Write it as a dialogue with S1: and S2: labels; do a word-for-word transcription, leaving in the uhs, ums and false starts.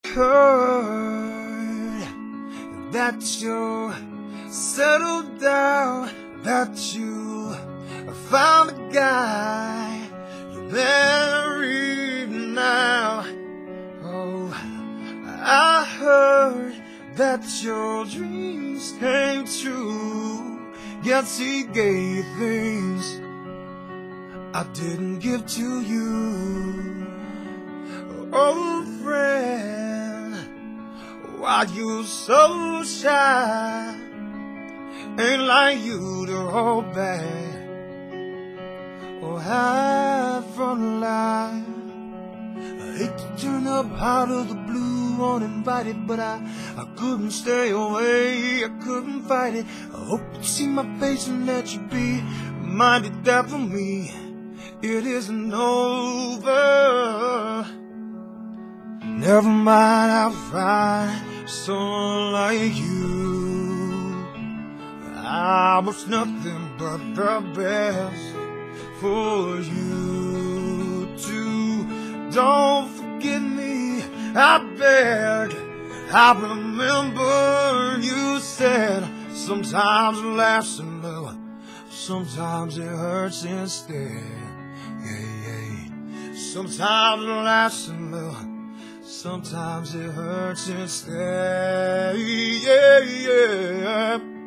S1: heard that you settled down, that you found a guy, you're married now. Oh, I heard that your dreams came true. Yes, he gave things I didn't give to you. Oh, friend, why you so shy? Ain't like you to hold back or hide from the light. I hate to turn up out of the blue uninvited, but I, I couldn't stay away, I couldn't fight it. I hope you see my face and that you be reminded that for me it isn't over. Never mind, I'll find someone like you. I was nothing but the best for you too. Don't forget me, I beg. I remember you said sometimes it laughs and love, sometimes it hurts instead. Yeah, yeah. Sometimes it laughs and love, sometimes it hurts instead. Yeah, yeah.